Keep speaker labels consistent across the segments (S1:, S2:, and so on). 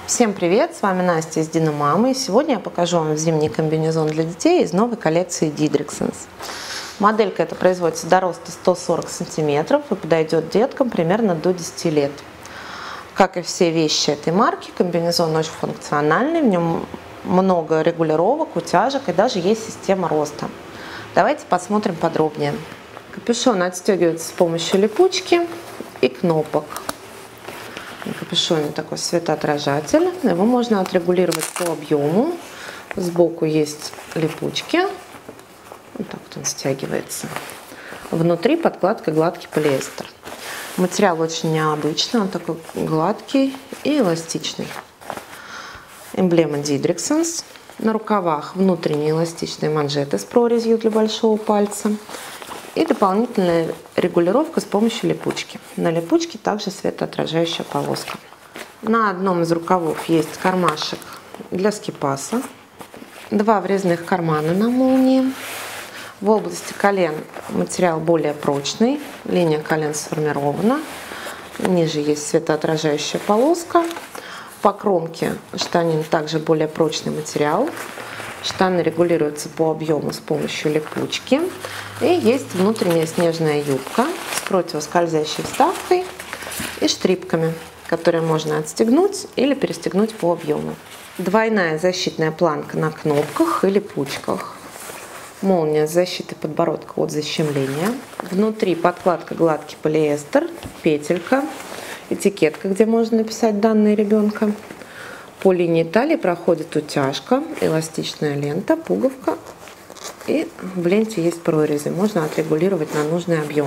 S1: Всем привет! С вами Настя из Диномамы. И сегодня я покажу вам зимний комбинезон для детей из новой коллекции Didriksons. Моделька эта производится до роста 140 сантиметров и подойдет деткам примерно до 10 лет. Как и все вещи этой марки, комбинезон очень функциональный, в нем много регулировок, утяжек и даже есть система роста. Давайте посмотрим подробнее. Капюшон отстегивается с помощью липучки и кнопок. На капюшоне такой светоотражатель, его можно отрегулировать по объему. Сбоку есть липучки, вот так вот он стягивается. Внутри подкладка гладкий полиэстер. Материал очень необычный, он такой гладкий и эластичный. Эмблема Didriksons. На рукавах внутренние эластичные манжеты с прорезью для большого пальца. И дополнительная регулировка с помощью липучки. На липучке также светоотражающая полоска. На одном из рукавов есть кармашек для скипаса. Два врезных кармана на молнии. В области колен материал более прочный. Линия колен сформирована. Ниже есть светоотражающая полоска. По кромке штанин также более прочный материал. Штаны регулируются по объему с помощью липучки. И есть внутренняя снежная юбка с противоскользящей вставкой и штрипками, которые можно отстегнуть или перестегнуть по объему. Двойная защитная планка на кнопках и липучках. Молния с защитой подбородка от защемления. Внутри подкладка гладкий полиэстер, петелька, этикетка, где можно написать данные ребенка. По линии талии проходит утяжка, эластичная лента, пуговка. И в ленте есть прорези. Можно отрегулировать на нужный объем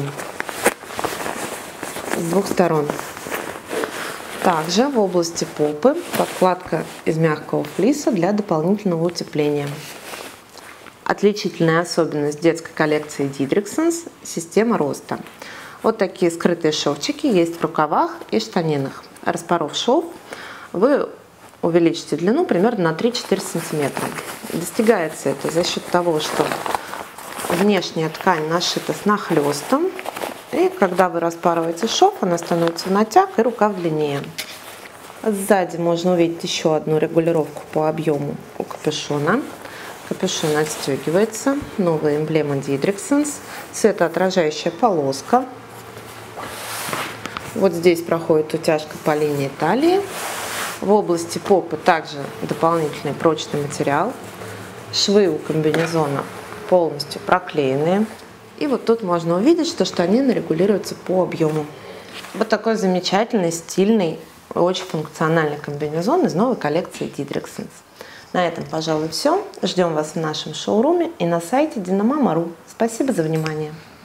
S1: с двух сторон. Также в области попы подкладка из мягкого флиса для дополнительного утепления. Отличительная особенность детской коллекции Didriksons – система роста. Вот такие скрытые шовчики есть в рукавах и штанинах. Распоров шов, вы увеличите длину примерно на 3-4 сантиметра. Достигается это за счет того, что внешняя ткань нашита с нахлестом. И когда вы распарываете шов, она становится в натяг и рукав длиннее. Сзади можно увидеть еще одну регулировку по объему у капюшона. Капюшон отстегивается. Новая эмблема Didriksons. Светоотражающая полоска. Вот здесь проходит утяжка по линии талии. В области попы также дополнительный прочный материал. Швы у комбинезона полностью проклеенные. И вот тут можно увидеть, что штанины регулируются по объему. Вот такой замечательный, стильный, очень функциональный комбинезон из новой коллекции Didriksons. На этом, пожалуй, все. Ждем вас в нашем шоуруме и на сайте dinamama.ru. Спасибо за внимание.